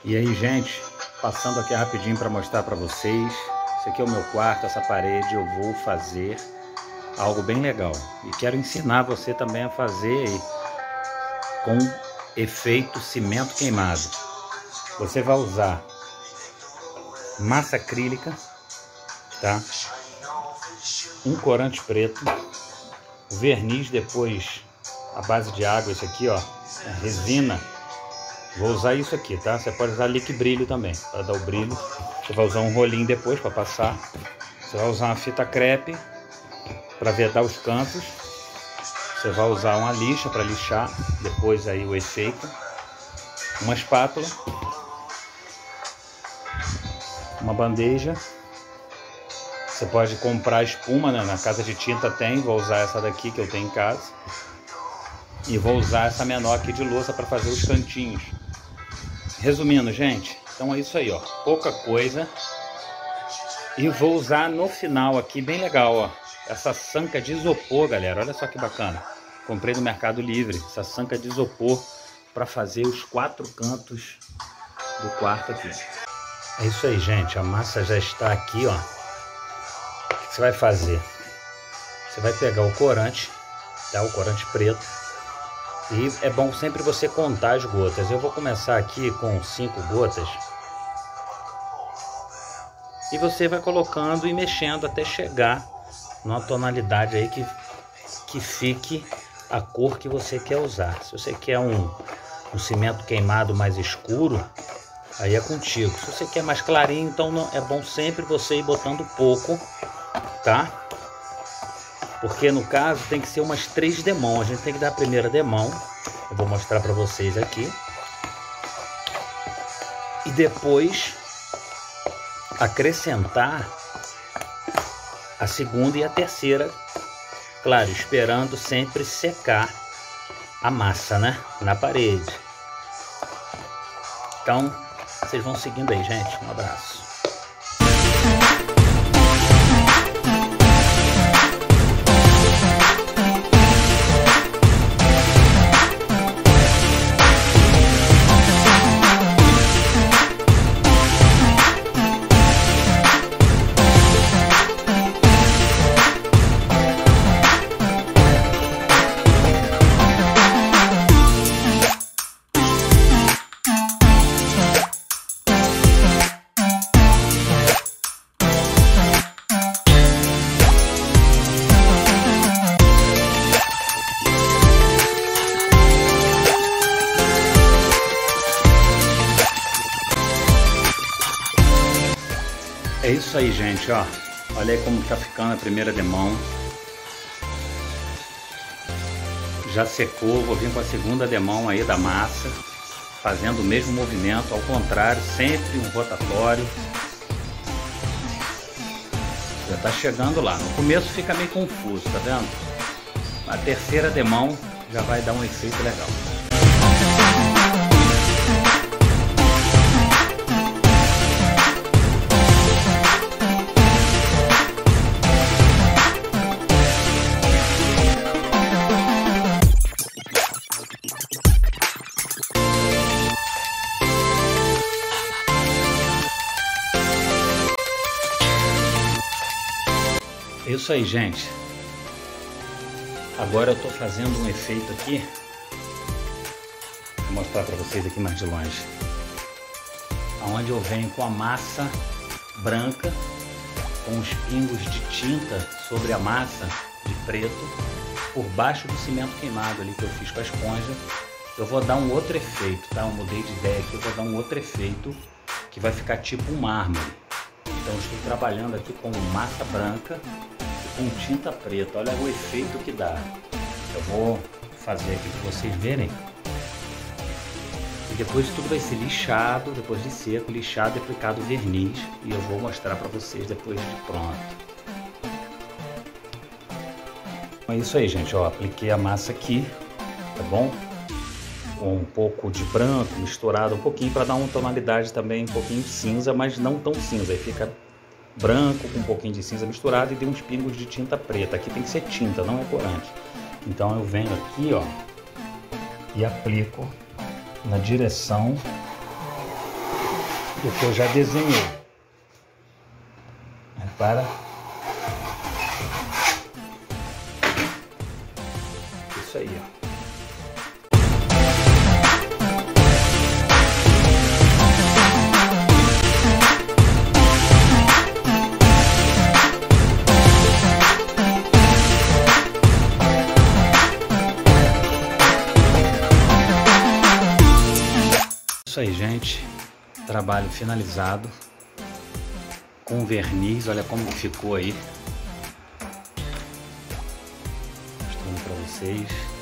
E aí, gente, passando aqui rapidinho para mostrar para vocês. Esse aqui é o meu quarto, essa parede eu vou fazer algo bem legal. E quero ensinar você também a fazer aí com efeito cimento queimado. Você vai usar massa acrílica, tá? Um corante preto, verniz depois à base de água, esse aqui, ó, resina. Vou usar isso aqui, tá? Você pode usar liquibrilho também, para dar o brilho. Você vai usar um rolinho depois para passar. Você vai usar uma fita crepe para vedar os cantos. Você vai usar uma lixa para lixar depois aí o efeito. Uma espátula. Uma bandeja. Você pode comprar espuma, né? Na casa de tinta tem. Vou usar essa daqui que eu tenho em casa. E vou usar essa menor aqui de louça para fazer os cantinhos. Resumindo, gente, então é isso aí, ó, pouca coisa. E vou usar no final aqui, bem legal, ó, essa sanca de isopor, galera, olha só que bacana. Comprei no Mercado Livre, essa sanca de isopor para fazer os 4 cantos do quarto aqui. É isso aí, gente, a massa já está aqui, ó. O que você vai fazer? Você vai pegar o corante, tá? O corante preto. E é bom sempre você contar as gotas. Eu vou começar aqui com 5 gotas. E você vai colocando e mexendo até chegar numa tonalidade aí que fique a cor que você quer usar. Se você quer um cimento queimado mais escuro, aí é contigo. Se você quer mais clarinho, então não, é bom sempre você ir botando pouco, tá? Porque no caso tem que ser umas 3 demãos. A gente tem que dar a primeira demão. Eu vou mostrar para vocês aqui. E depois acrescentar a segunda e a terceira. Claro, esperando sempre secar a massa, né? Na parede. Então, vocês vão seguindo aí, gente. Um abraço. É isso aí, gente, ó. Olha aí como tá ficando a primeira demão. Já secou, vou vir com a segunda demão aí da massa, fazendo o mesmo movimento, ao contrário, sempre um rotatório. Já tá chegando lá. No começo fica meio confuso, tá vendo? A terceira demão já vai dar um efeito legal. É isso aí, gente. Agora eu tô fazendo um efeito aqui. Vou mostrar para vocês aqui mais de longe. Onde eu venho com a massa branca, com os pingos de tinta sobre a massa de preto, por baixo do cimento queimado ali que eu fiz com a esponja. Eu vou dar um outro efeito, tá? Eu mudei de ideia aqui, eu vou dar um outro efeito que vai ficar tipo um mármore. Então eu estou trabalhando aqui com massa branca e com tinta preta. Olha o efeito que dá. Eu vou fazer aqui para vocês verem. E depois tudo vai ser lixado, depois de seco, lixado e aplicado verniz. E eu vou mostrar para vocês depois de pronto. É isso aí, gente. Ó, apliquei a massa aqui, tá bom? Com um pouco de branco misturado um pouquinho para dar uma tonalidade também um pouquinho cinza, mas não tão cinza. Aí fica branco com um pouquinho de cinza misturado e tem uns pingos de tinta preta. Aqui tem que ser tinta, não é corante. Então eu venho aqui, ó, e aplico na direção o que eu já desenhei. Repara. Isso aí, ó. Isso aí, gente, trabalho finalizado com verniz, olha como ficou aí, mostrando para vocês.